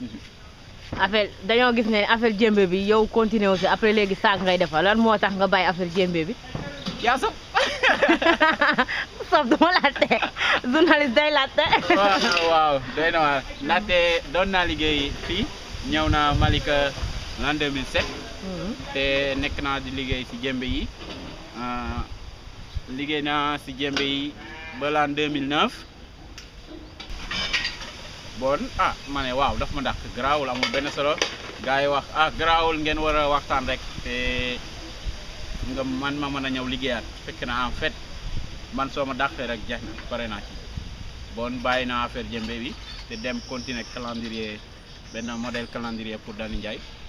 affaire dañoo gis ne affaire jëmbe bi yow continué aussi après léegi saak ngay defal lan moo tax nga bàyyi affaire jëmbe bi. yaa sob sob duma laajte journaliste day laajte. waaw doy na waar ndaxte doon naa liggéey fii ñëw na Malika l'an 2007 te nekk naa di liggéey si jëmbe yi liggéey naa si jëmbe yi ba l'an 2009 bon ma ne waaw daf ma dàq garaawul amul benn solo gars yi wax garaawul ngeen war a waxtaan rek te nga man ma mën a ñëw liggéeyaat fekk na en fait man soo ma dàqee rek jeex na pare naa ci bon bàyyi naa affaire jëmbe bi te dem continuer calendrier benn modèle calendrier pour Dani Ndiaye